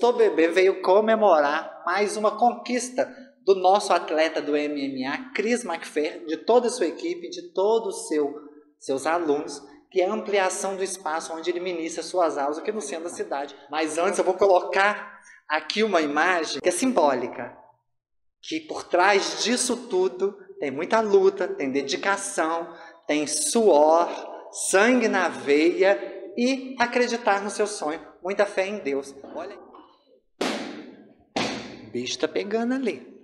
Festou Bebê veio comemorar mais uma conquista do nosso atleta do MMA, Chris McPher, de toda a sua equipe, de todos os seus alunos, que é a ampliação do espaço onde ele ministra suas aulas aqui no centro da cidade. Mas antes eu vou colocar aqui uma imagem que é simbólica, que por trás disso tudo tem muita luta, tem dedicação, tem suor, sangue na veia e acreditar no seu sonho, muita fé em Deus. Olha, o bicho tá pegando ali.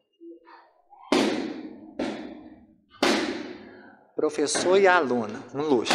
Professor e aluna, um luxo.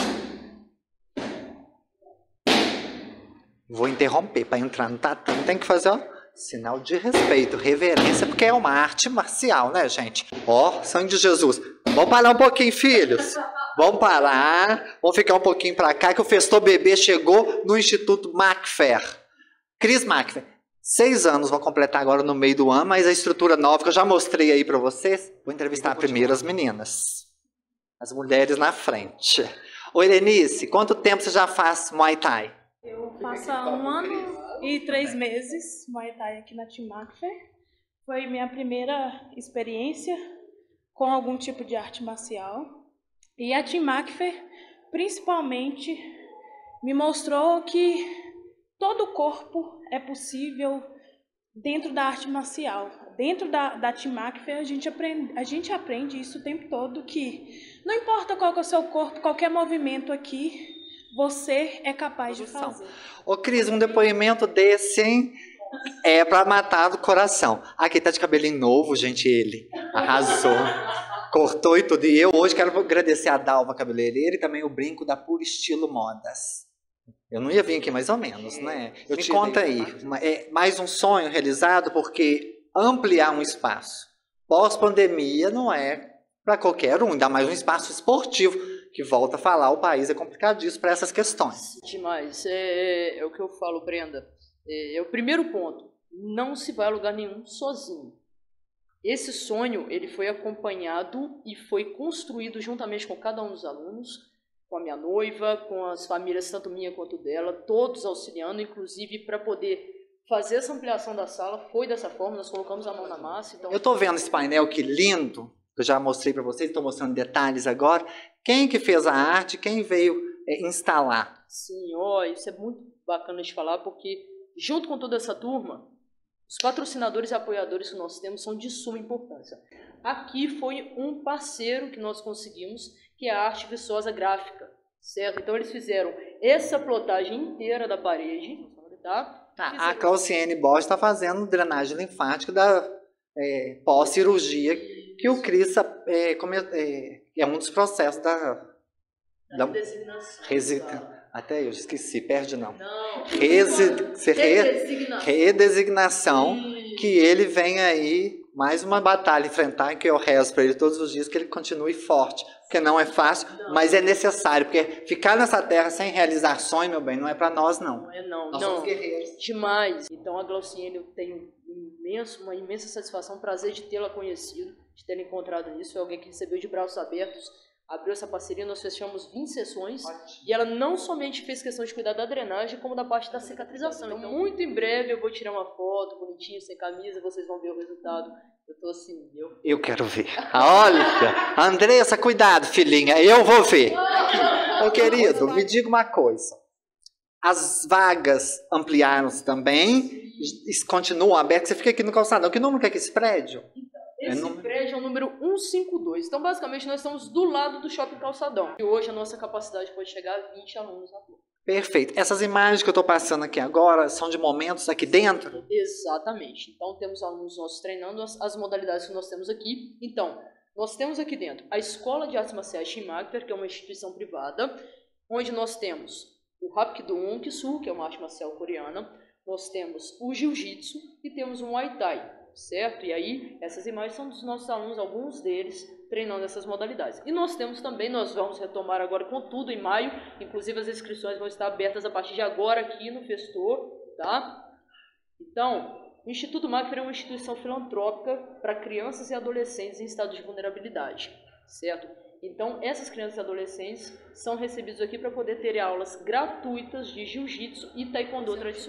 Vou interromper para entrar no tatame, tem que fazer, ó, sinal de respeito, reverência, porque é uma arte marcial, né, gente? Ó, sangue de Jesus. Vamos parar um pouquinho, filhos. Vamos parar, vamos ficar um pouquinho para cá, que o Festou Bebê chegou no Instituto McPher. Chris McPher. 6 anos vão completar agora no meio do ano, mas a estrutura nova que eu já mostrei aí para vocês. Vou entrevistar primeiro as meninas. As mulheres na frente. Ô, Irenice, quanto tempo você já faz Muay Thai? Eu faço há 1 ano e 3 meses Muay Thai aqui na Team McPher. Foi minha primeira experiência com algum tipo de arte marcial. E a Team McPher, principalmente, me mostrou que todo o corpo é possível dentro da arte marcial. Dentro da Team McPher, a gente aprende isso o tempo todo, que não importa qual que é o seu corpo, qualquer movimento aqui, você é capaz de fazer. Ô, Cris, um depoimento desse, hein? É pra matar do coração. Aqui tá de cabelinho novo, gente, ele arrasou. Cortou e tudo. E eu hoje quero agradecer a Dalva Cabeleireira e também o brinco da Puro Estilo Modas. Eu não ia vir aqui mais ou menos, né? Me conta aí, é mais um sonho realizado, porque ampliar um espaço pós-pandemia não é para qualquer um, ainda mais um espaço esportivo, que volta a falar, o país é complicadíssimo para essas questões. Demais. É o que eu falo, Brenda. É o primeiro ponto, não se vai a lugar nenhum sozinho. Esse sonho ele foi acompanhado e foi construído juntamente com cada um dos alunos, com a minha noiva, com as famílias, tanto minha quanto dela, todos auxiliando, inclusive para poder fazer essa ampliação da sala, foi dessa forma, nós colocamos a mão na massa. Então... Eu estou vendo esse painel, que lindo, eu já mostrei para vocês, estou mostrando detalhes agora. Quem que fez a arte, quem veio instalar? Sim, isso é muito bacana de falar, porque junto com toda essa turma, os patrocinadores e apoiadores que nós temos são de suma importância. Aqui foi um parceiro que nós conseguimos, que é a Arte Viçosa Gráfica, certo? Então eles fizeram essa plotagem inteira da parede, tá? A Clauciene Bosch está fazendo drenagem linfática da pós-cirurgia, que o Cris é um dos processos da designação. Até eu esqueci, perde não. Redesignação. Que ele vem aí, mais uma batalha enfrentar, que eu rezo para ele todos os dias, que ele continue forte, porque não é fácil, mas é necessário, porque ficar nessa terra sem realizações, meu bem, não é para nós não. Não é não. Nós somos guerreiros. Demais. Então a Glauciene, eu tenho uma imensa satisfação, prazer de tê-la conhecido, de tê-la encontrado nisso, é alguém que recebeu de braços abertos, abriu essa parceria, nós fechamos 20 sessões. Ótimo. E ela não somente fez questão de cuidar da drenagem, como da parte da cicatrização. Então, muito em breve eu vou tirar uma foto bonitinho, sem camisa, vocês vão ver o resultado. Eu tô assim, eu quero ver. Olha, Andressa, cuidado, filhinha, eu vou ver. Ô, querido, me diga uma coisa. As vagas ampliaram-se também, continuam abertas. Você fica aqui no calçadão. Que número que é esse prédio? Esse prédio é o número 152. Então, basicamente, nós estamos do lado do Shopping Calçadão. E hoje a nossa capacidade pode chegar a 20 alunos na rua. Perfeito. Essas imagens que eu estou passando aqui agora são de momentos aqui dentro? Exatamente. Então, temos alunos nossos treinando as modalidades que nós temos aqui. Então, nós temos aqui dentro a Escola de Artes Marciais Team McPher, que é uma instituição privada, onde nós temos o Hapkido Unksu, que é uma arte marcial coreana. Nós temos o Jiu-Jitsu e temos o Muay Thai. Certo? E aí, essas imagens são dos nossos alunos, alguns deles treinando essas modalidades. E nós temos também, nós vamos retomar agora com tudo em maio, inclusive as inscrições vão estar abertas a partir de agora aqui no Festor, tá? Então, o Instituto McPher é uma instituição filantrópica para crianças e adolescentes em estado de vulnerabilidade, certo? Então, essas crianças e adolescentes são recebidos aqui para poder ter aulas gratuitas de jiu-jitsu e taekwondo tradicional.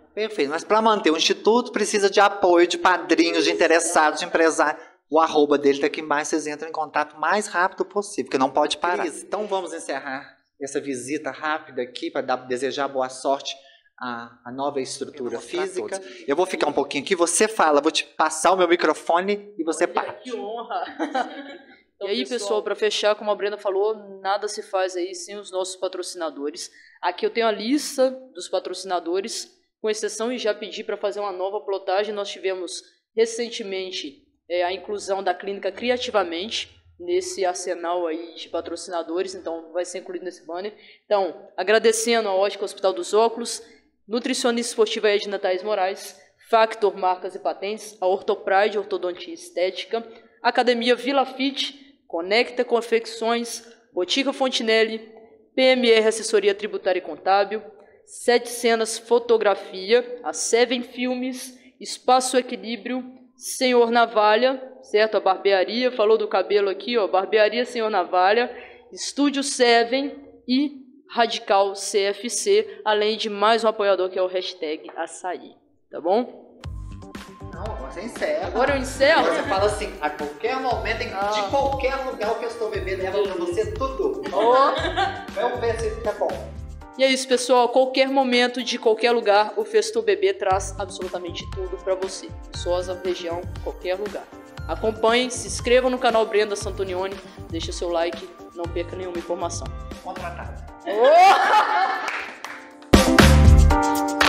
Perfeito, mas para manter o Instituto precisa de apoio, de padrinhos, de interessados, de empresários. O arroba dele tá aqui embaixo, vocês entram em contato o mais rápido possível, porque não pode parar. Cris, então vamos encerrar essa visita rápida aqui para desejar boa sorte à nova estrutura física. Eu vou ficar um pouquinho aqui, você fala, vou te passar o meu microfone e você parte. Que honra! E aí, pessoal, para fechar, como a Brenda falou, nada se faz aí sem os nossos patrocinadores. Aqui eu tenho a lista dos patrocinadores, com exceção, e já pedi para fazer uma nova plotagem. Nós tivemos recentemente a inclusão da clínica Criativamente nesse arsenal aí de patrocinadores, então vai ser incluído nesse banner. Então, agradecendo a Ótica Hospital dos Óculos, nutricionista esportiva Edna Thaís Moraes, Factor Marcas e Patentes, a Ortopride Ortodontia Estética, Academia Vila Fit, Conecta Confecções, Botica Fontinelli, PMR Assessoria Tributária e Contábil, 7 Cenas Fotografia, a Seven Filmes, Espaço Equilíbrio, Senhor Navalha, certo? A barbearia, falou do cabelo aqui, ó, barbearia Senhor Navalha, Estúdio Seven e Radical CFC, além de mais um apoiador que é o hashtag Açaí, tá bom? Não, você encerra. Agora eu encerro? Você fala assim, a qualquer momento, de qualquer lugar, o Festou Bebê leva pra você tudo. Vamos ver se fica bom. E é isso, pessoal. A qualquer momento, de qualquer lugar, o Festou Bebê traz absolutamente tudo pra você. Viçosa, região, qualquer lugar. Acompanhem, se inscrevam no canal Brenda Santonioni, deixa seu like, não perca nenhuma informação. Contratado. Oh!